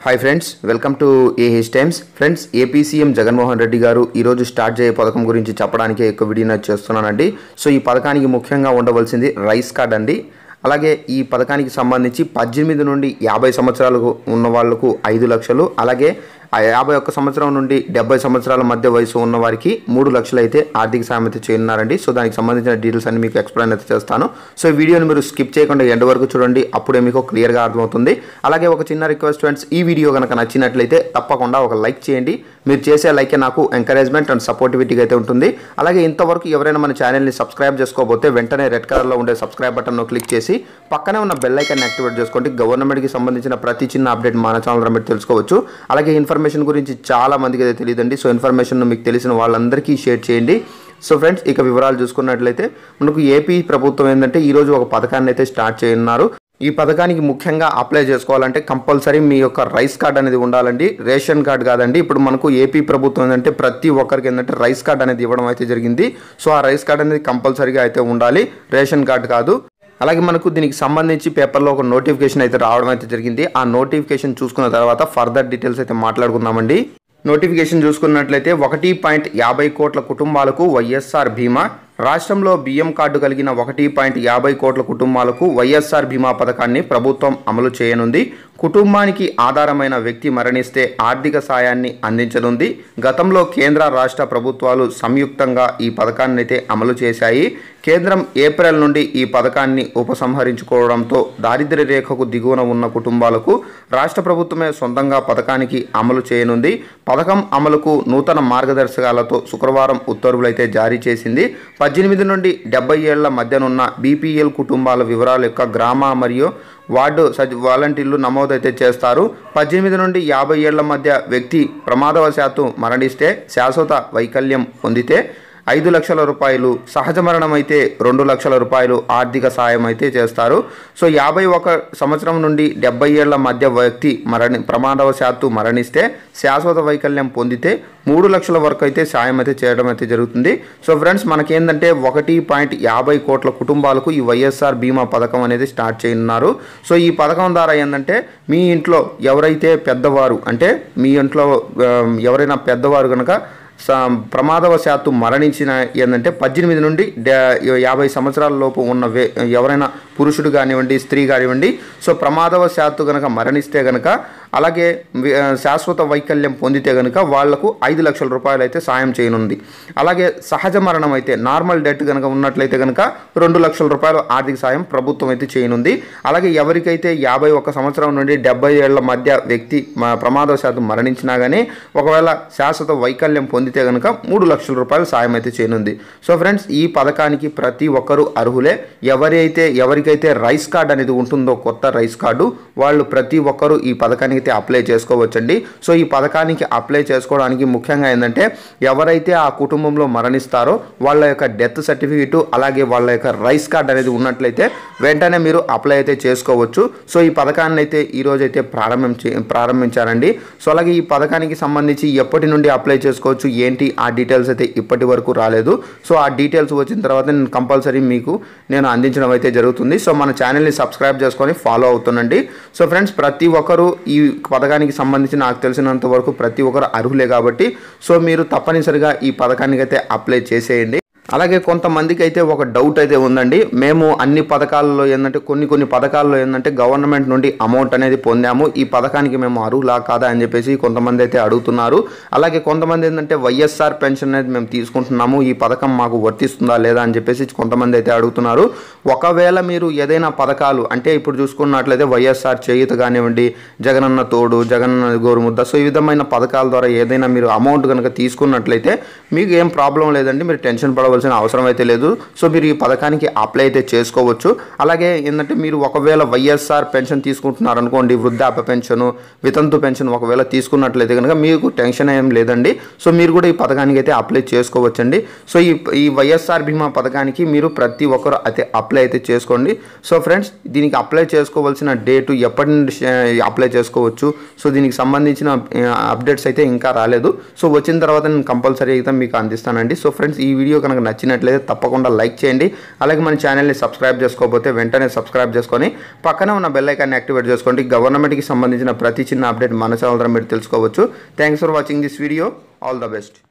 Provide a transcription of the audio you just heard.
High friends welcome to AH times friends AP CM Jaganmohan Reddy గారు ఈ రోజు స్టార్ట్ చేయే పథకం గురించి చెప్పడానికి ఒక వీడియో చేస్తున్నానండి। సో ఈ పథకానికి ముఖ్యంగా ఉండవలసింది రైస్ కార్డ్ అండి। అలాగే ఈ పథకానికి సంబంధించి 18 నుండి 50 సంవత్సరాలకు ఉన్న వాళ్ళకు 5 లక్షలు, అలాగే 51 సంవత్సరం నుండి 70 సంవత్సరాల మధ్య వయసు ఉన్న వారికి 3 లక్షలు అయితే ఆర్థిక సాయం అయితే చేయనున్నారండి। సో దానికి సంబంధించిన డీటెయిల్స్ అన్ని మీకు ఎక్స్ప్లెయిన్ అయితే చేస్తాను। సో ఈ వీడియోని మీరు స్కిప్ చేయకుండా ఎండ్ వరకు చూడండి, అప్పుడే మీకు క్లియర్గా అర్థమవుతుంది। అలాగే ఒక చిన్న రిక్వెస్ట్ ఫ్రెండ్స్, ఈ వీడియో కనుక నచ్చినట్లయితే తప్పకుండా ఒక లైక్ చేయండి। మీరు చేసే లైకే నాకు ఎంకరేజ్మెంట్ అండ్ సపోర్టివిటీగా అయితే ఉంటుంది। అలాగే ఇంతవరకు ఎవరైనా మన ఛానల్ని సబ్స్క్రైబ్ చేసుకోకపోతే వెంటనే రెడ్ కలర్లో ఉండే సబ్స్క్రైబ్ బటన్ను క్లిక్ చేసి పక్కనే ఉన్న బెల్ ఐకాన్ యాక్టివేట్ చేసుకోండి। గవర్నమెంట్కి సంబంధించిన ప్రతి చిన్న అప్డేట్ మన ఛానల్ ద్వారా మీరు తెలుసుకోవచ్చు। అలాగే ఇన్ఫర్మేషన్ గురించి చాలా మందికి అయితే తెలియదండి। సో ఇన్ఫర్మేషన్ మీకు తెలిసిన వాళ్ళందరికీ షేర్ చేయండి। సో ఫ్రెండ్స్, ఇక వివరాలు చూసుకున్నట్లయితే మనకు ఏపీ ప్రభుత్వం ఏంటంటే ఈరోజు ఒక పథకాన్ని అయితే స్టార్ట్ చేయనున్నారు। ఈ పథకానికి ముఖ్యంగా అప్లై చేసుకోవాలంటే కంపల్సరీ మీ యొక్క రైస్ కార్డ్ అనేది ఉండాలండి, రేషన్ కార్డ్ కాదండి। ఇప్పుడు మనకు ఏపీ ప్రభుత్వం ఏంటంటే ప్రతి ఒక్కరికి ఏంటంటే రైస్ కార్డ్ అనేది ఇవ్వడం అయితే జరిగింది। సో ఆ రైస్ కార్డ్ అనేది కంపల్సరీగా అయితే ఉండాలి, రేషన్ కార్డ్ కాదు। అలాగే మనకు దీనికి సంబంధించి పేపర్లో ఒక నోటిఫికేషన్ అయితే రావడం అయితే జరిగింది। ఆ నోటిఫికేషన్ చూసుకున్న తర్వాత ఫర్దర్ డీటెయిల్స్ అయితే మాట్లాడుకుందామండి। నోటిఫికేషన్ చూసుకున్నట్లయితే 1.50 కోట్ల కుటుంబాలకు వైఎస్ఆర్ బీమా, రాష్ట్రంలో బియ్యం కార్డు కలిగిన 1.50 కోట్ల కుటుంబాలకు వైఎస్ఆర్ బీమా పథకాన్ని ప్రభుత్వం అమలు చేయనుంది। కుటుంబానికి ఆధారమైన వ్యక్తి మరణిస్తే ఆర్థిక సాయాన్ని అందించనుంది। గతంలో కేంద్ర రాష్ట్ర ప్రభుత్వాలు సంయుక్తంగా ఈ పథకాన్ని అయితే అమలు చేశాయి। కేంద్రం ఏప్రిల్ నుండి ఈ పథకాన్ని ఉపసంహరించుకోవడంతో దారిద్ర్య రేఖకు దిగువన ఉన్న కుటుంబాలకు రాష్ట్ర ప్రభుత్వమే సొంతంగా పథకానికి అమలు చేయనుంది। పథకం అమలుకు నూతన మార్గదర్శకాలతో శుక్రవారం ఉత్తర్వులు అయితే జారీ చేసింది। 18 నుండి 70 ఏళ్ల మధ్యనున్న బీపీఎల్ కుటుంబాల వివరాల యొక్క గ్రామ మరియు వార్డు వాలంటీర్లు నమోదైతే చేస్తారు। 18 నుండి 50 ఏళ్ల మధ్య వ్యక్తి ప్రమాదవశాత్తు మరణిస్తే, శాశ్వత వైకల్యం పొందితే 5 లక్షల రూపాయలు, సహజ మరణం అయితే 2 లక్షల రూపాయలు ఆర్థిక సాయం అయితే చేస్తారు। సో 51 సంవత్సరం నుండి 70 ఏళ్ల మధ్య వ్యక్తి ప్రమాదవశాత్తు మరణిస్తే, శాశ్వత వైకల్యం పొందితే 3 లక్షల వరకు అయితే సాయం అయితే చేయడం అయితే జరుగుతుంది। సో ఫ్రెండ్స్, మనకేంటంటే 1.50 కోట్ల కుటుంబాలకు ఈ వైఎస్ఆర్ బీమా పథకం అనేది స్టార్ట్ చేయనున్నారు। సో ఈ పథకం ద్వారా ఏంటంటే మీ ఇంట్లో ఎవరైతే పెద్దవారు, అంటే మీ ఇంట్లో ఎవరైనా పెద్దవారు కనుక ప్రమాదవశాత్తు మరణించిన ఏంటంటే 18 నుండి 50 సంవత్సరాల లోపు ఉన్న ఎవరైనా పురుషుడు కానివ్వండి, స్త్రీ కానివ్వండి, సో ప్రమాదవశాత్తు కనుక మరణిస్తే కనుక, అలాగే శాశ్వత వైకల్యం పొందితే కనుక వాళ్లకు 5 లక్షల రూపాయలు అయితే సాయం చేయనుంది। అలాగే సహజ మరణం అయితే నార్మల్ డెత్ కనుక ఉన్నట్లయితే కనుక 2 లక్షల రూపాయలు ఆర్థిక సాయం ప్రభుత్వం అయితే చేయనుంది। అలాగే ఎవరికైతే 51 సంవత్సరం నుండి 70 ఏళ్ల మధ్య వ్యక్తి ప్రమాదవశాత్తు మరణించినా కానీ ఒకవేళ శాశ్వత వైకల్యం పొందితే కనుక 3 లక్షల రూపాయలు సాయం అయితే చేయనుంది। సో ఫ్రెండ్స్, ఈ పథకానికి ప్రతి ఒక్కరూ అర్హులే। ఎవరికైతే రైస్ కార్డ్ అనేది ఉంటుందో, కొత్త రైస్ కార్డు, వాళ్ళు ప్రతి ఒక్కరూ ఈ పథకానికి అయితే అప్లై చేసుకోవచ్చండి। సో ఈ పథకానికి అప్లై చేసుకోవడానికి ముఖ్యంగా ఏంటంటే ఎవరైతే ఆ కుటుంబంలో మరణిస్తారో వాళ్ళ యొక్క డెత్ సర్టిఫికేట్, అలాగే వాళ్ళ యొక్క రైస్ కార్డ్ అనేది ఉన్నట్లయితే వెంటనే మీరు అప్లై అయితే చేసుకోవచ్చు। సో ఈ పథకాన్ని అయితే ఈరోజు అయితే ప్రారంభించారండి। సో అలాగే ఈ పథకానికి సంబంధించి ఎప్పటి నుండి అప్లై చేసుకోవచ్చు ఏంటి ఆ డీటెయిల్స్ అయితే ఇప్పటి వరకు రాలేదు। సో ఆ డీటెయిల్స్ వచ్చిన తర్వాత నేను కంపల్సరీ మీకు అందించడం అయితే జరుగుతుంది। సో మన ఛానల్ని సబ్స్క్రైబ్ చేసుకొని ఫాలో అవుతుండండి। సో ఫ్రెండ్స్, ప్రతి ఒక్కరూ ఈ పథకానికి సంబంధించి నాకు తెలిసినంత వరకు ప్రతి ఒక్కరు అర్హులే కాబట్టి సో మీరు తప్పనిసరిగా ఈ పథకానికి అయితే అప్లై చేసేయండి। అలాగే కొంతమందికి అయితే ఒక డౌట్ అయితే ఉందండి, మేము అన్ని పథకాలలో ఏంటంటే కొన్ని పథకాల్లో ఏంటంటే గవర్నమెంట్ నుండి అమౌంట్ అనేది పొందాము, ఈ పథకానికి మేము అర్హులా కాదా అని చెప్పేసి కొంతమంది అయితే అడుగుతున్నారు। అలాగే కొంతమంది ఏంటంటే వైఎస్ఆర్ పెన్షన్ అనేది మేము తీసుకుంటున్నాము, ఈ పథకం మాకు వర్తిస్తుందా లేదా అని చెప్పేసి కొంతమంది అయితే అడుగుతున్నారు। ఒకవేళ మీరు ఏదైనా పథకాలు అంటే ఇప్పుడు చూసుకున్నట్లయితే వైఎస్ఆర్ చేయూత కానివ్వండి, జగనన్న తోడు, జగనన్న గోరుముద్ద, సో ఈ విధమైన పథకాల ద్వారా ఏదైనా మీరు అమౌంట్ కనుక తీసుకున్నట్లయితే మీకు ఏం ప్రాబ్లం లేదండి, మీరు టెన్షన్ పడవలసిన అవసరం అయితే లేదు। సో మీరు ఈ పథకానికి అప్లై అయితే చేసుకోవచ్చు। అలాగే ఏంటంటే మీరు ఒకవేళ వైఎస్ఆర్ పెన్షన్ తీసుకుంటున్నారు అనుకోండి, వృద్ధాప్య పెన్షన్, వితంతు పెన్షన్ ఒకవేళ తీసుకున్నట్లయితే కనుక మీకు టెన్షన్ ఏం లేదండి। సో మీరు కూడా ఈ పథకానికి అయితే అప్లై చేసుకోవచ్చండి। సో ఈ వైఎస్ఆర్ బీమా పథకానికి మీరు ప్రతి ఒక్కరు అయితే అప్లై అయితే చేసుకోండి। సో ఫ్రెండ్స్, దీనికి అప్లై చేసుకోవాల్సిన డేటు ఎప్పటి నుండి అప్లై చేసుకోవచ్చు, సో దీనికి సంబంధించిన అప్డేట్స్ అయితే ఇంకా రాలేదు। సో వచ్చిన తర్వాత నేను కంపల్సరీ అయితే మీకు అందిస్తానండి। సో ఫ్రెండ్స్, ఈ వీడియో కనుక నచ్చినట్లయితే తప్పకుండా లైక్ చేయండి. అలాగే మన ఛానల్ని సబ్స్క్రైబ్ చేసుకోకపోతే వెంటనే సబ్స్క్రైబ్ చేసుకొని పక్కనే ఉన్న బెల్ ఐకాన్ని యాక్టివేట్ చేసుకోండి. గవర్నమెంట్కి సంబంధించిన ప్రతి చిన్న అప్డేట్ మన ఛానల్ ద్వారా మీరు తెలుసుకోవచ్చు. Thanks for watching this video. All the best.